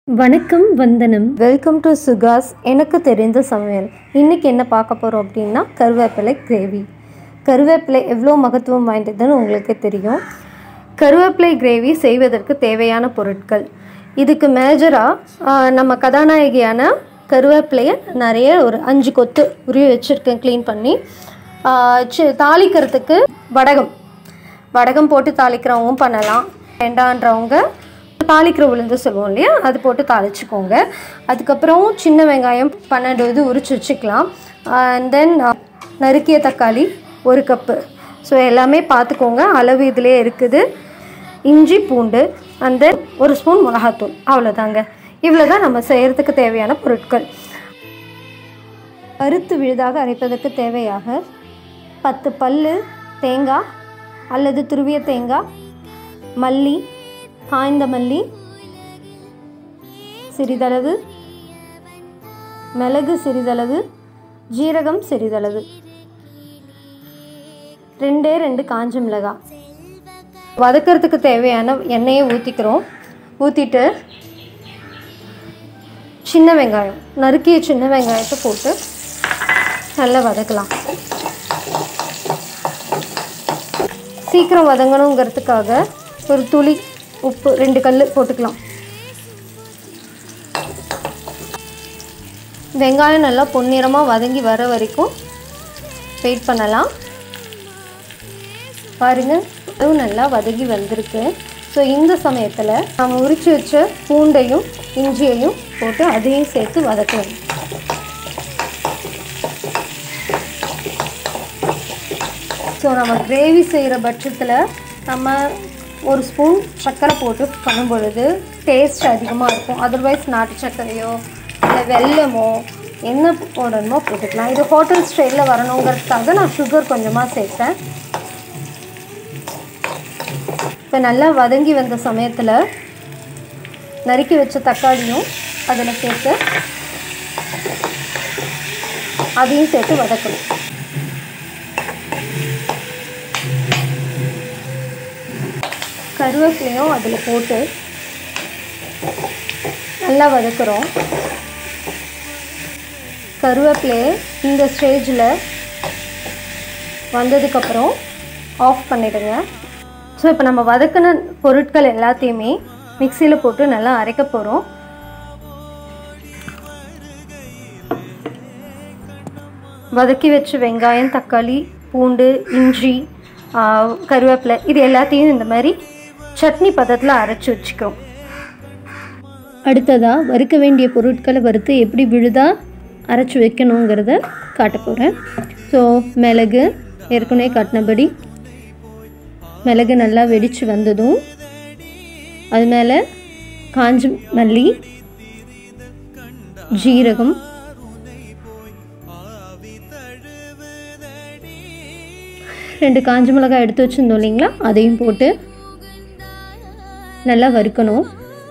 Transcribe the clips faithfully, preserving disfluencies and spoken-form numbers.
வணக்கம் வந்தனம். Welcome to Sukash எனக்கு தெரிந்த சமையல். இன்றைக்கி என்ன பார்க்க போகிறோம் அப்படின்னா கருவேப்பிலை கிரேவி. கருவேப்பிலை எவ்வளோ மகத்துவம் வாய்ந்ததுன்னு உங்களுக்கு தெரியும். கருவேப்பிலை கிரேவி செய்வதற்கு தேவையான பொருட்கள், இதுக்கு மேஜராக நம்ம கதாநாயகியான கருவேப்பிலையை நிறைய ஒரு அஞ்சு கொத்து உருவி வச்சுருக்கேன் க்ளீன் பண்ணி. தாளிக்கிறதுக்கு வடகம் வடகம் போட்டு தாளிக்கிறவங்க பண்ணலாம், வேண்டான்றவங்க தாளிக்கிற உளுந்து சொல்லுவோம் இல்லையா, அது போட்டு தாளிச்சுக்கோங்க. அதுக்கப்புறம் சின்ன வெங்காயம் பன்னெண்டு இது உரிச்சு வச்சுக்கலாம். அண்ட் தென் நறுக்கிய தக்காளி ஒரு கப்பு. ஸோ எல்லாமே பார்த்துக்கோங்க, அளவு இதிலே இருக்குது. இஞ்சி பூண்டு அண்ட் தென் ஒரு ஸ்பூன் மிளகாத்தூள், அவ்வளோதாங்க. இவ்வளோ தான் நம்ம செய்கிறதுக்கு தேவையான பொருட்கள். அறுத்து விழுதாக அரைப்பதற்கு தேவையாக பத்து பல் தேங்காய் அல்லது துருவிய தேங்காய், மல்லி, காய்ந்த மல்லி சிறிதளவு, மிளகு சிறிதளவு, ஜீரகம் சிறிதளவு, ரெண்டே ரெண்டு காஞ்ச மிளகாய். வதக்கிறதுக்கு தேவையான எண்ணெயை ஊற்றிக்கிறோம். ஊற்றிட்டு சின்ன வெங்காயம், நறுக்கிய சின்ன வெங்காயத்தை போட்டு நல்லா வதக்கலாம். சீக்கிரம் வதங்கணுங்கிறதுக்காக ஒரு துளி உப்பு, ரெண்டு கல் போட்டுக்கலாம். வெங்காயம் நல்லா பொன்னிறமாக வதங்கி வர வரைக்கும் வெயிட் பண்ணலாம். பாருங்கள், அதுவும் நல்லா வதங்கி வந்திருக்கு. ஸோ இந்த சமயத்தில் நம்ம உரித்து வச்ச பூண்டையும் இஞ்சியையும் போட்டு அதையும் சேர்த்து வதக்கலாம். ஸோ நம்ம கிரேவி செய்கிற பட்சத்தில் நம்ம ஒரு ஸ்பூன் சர்க்கரை போட்டு பண்ணும் பொழுது டேஸ்ட் அதிகமாக இருக்கும். அதர்வைஸ் நாட்டு சர்க்கரையோ இல்லை வெல்லமோ என்ன போடணுமோ போட்டுக்கலாம். இது ஹோட்டல் ஸ்டைலில் வரணுங்கிறதுக்காக நான் சுகர் கொஞ்சமாக சேர்த்தேன். இப்போ நல்லா வதங்கி வந்த சமயத்தில் நறுக்கி வச்ச தக்காளியும் அதில் சேர்த்து அதையும் சேர்த்து வதக்கணும். கருவேப்பிலையும் அதில் போட்டு நல்லா வதக்குறோம். கருவேப்பிலையை இந்த ஸ்டேஜில் வந்ததுக்கப்புறம் ஆஃப் பண்ணிடுங்க. ஸோ இப்போ நம்ம வதக்கின பொருட்கள் எல்லாத்தையுமே மிக்சியில் போட்டு நல்லா அரைக்க போகிறோம். வதக்கி வச்ச வெங்காயம், தக்காளி, பூண்டு, இஞ்சி, கருவேப்பிலை இது எல்லாத்தையும் இந்த மாதிரி சட்னி பதத்தில் அரைச்சி வச்சுக்கிறோம். அடுத்ததாக வறுக்க வேண்டிய பொருட்களை வறுத்து எப்படி விழுதா அரைச்சி வைக்கணுங்கிறத காட்ட போகிறேன். ஸோ மிளகு ஏற்கனவே காட்டினபடி மிளகு நல்லா வெடித்து வந்ததும் அது மேலே காஞ்ச மல்லி, ஜீரகம், ரெண்டு காஞ்ச மிளகாய் எடுத்து வச்சுருந்தோம் இல்லைங்களா, அதையும் போட்டு நல்லா வறுக்கணும்.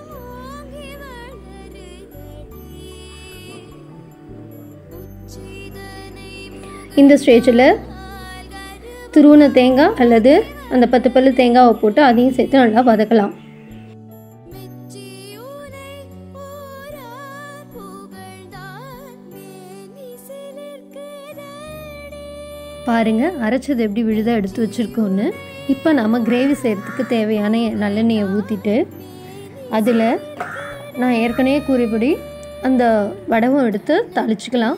இந்த ஸ்டேஜில் துருவின தேங்காய் அல்லது அந்த பத்து பல்லு தேங்காவை போட்டு அதையும் சேர்த்து நல்லா வதக்கலாம். பாருங்கள், அரைச்சது எப்படி விழுதாக எடுத்து வச்சுருக்கோன்னு. இப்போ நம்ம கிரேவி செய்கிறதுக்கு தேவையான நல்லெண்ணெயை ஊற்றிட்டு அதில் நான் ஏற்கனவே கூறியபடி அந்த வடகம் எடுத்து தாளிச்சிக்கலாம்.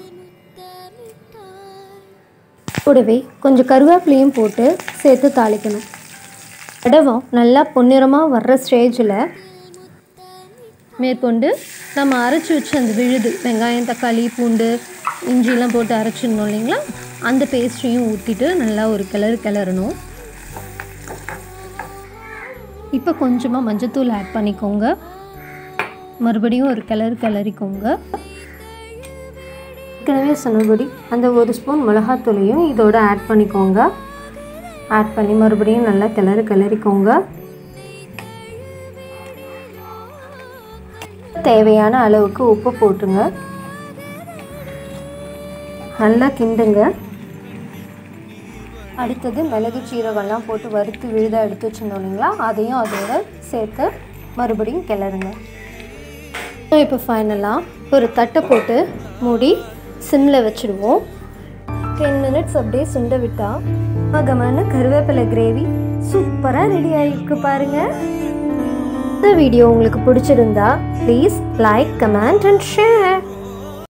கூடவே கொஞ்சம் கருவேப்பிலையும் போட்டு சேர்த்து தாளிக்கணும். வடகம் நல்லா பொன்னிறமாக வர்ற ஸ்டேஜில் மேற்கொண்டு நம்ம அரைச்சி வச்சு அந்த விழுது வெங்காயம், தக்காளி, பூண்டு, இஞ்சிலாம் போட்டு அரைச்சிடணும் இல்லைங்களா, அந்த பேஸ்ட்டையும் ஊற்றிட்டு நல்லா ஒரு கிளறு கிளறணும். இப்போ கொஞ்சமாக மஞ்சத்தூள் ஆட் பண்ணிக்கோங்க. மறுபடியும் ஒரு கிளறு கிளறிக்கோங்க. ஏற்கனவே சொன்னபடி அந்த ஒரு ஸ்பூன் மிளகாத்தூளையும் இதோடு ஆட் பண்ணிக்கோங்க. ஆட் பண்ணி மறுபடியும் நல்லா கிளறு கிளறிக்கோங்க. தேவையான அளவுக்கு உப்பு போட்டுங்க. நல்லா கிண்டுங்க. அடுத்தது மிளகு, சீரகம்லாம் போட்டு வறுத்து விழுதாக எடுத்து வச்சுருந்தோம் இல்லைங்களா, அதையும் அதோட சேர்த்து மறுபடியும் கிளறுங்க. இப்போ ஃபைனலாக ஒரு தட்டை போட்டு மூடி சிம்மில் வச்சுடுவோம். டென் மினிட்ஸ் அப்படியே சுண்ட விட்டால் மகமான கருவேப்பிலை கிரேவி சூப்பராக ரெடி ஆகிருக்கு பாருங்கள். இந்த வீடியோ உங்களுக்கு பிடிச்சிருந்தா please like, comment and share.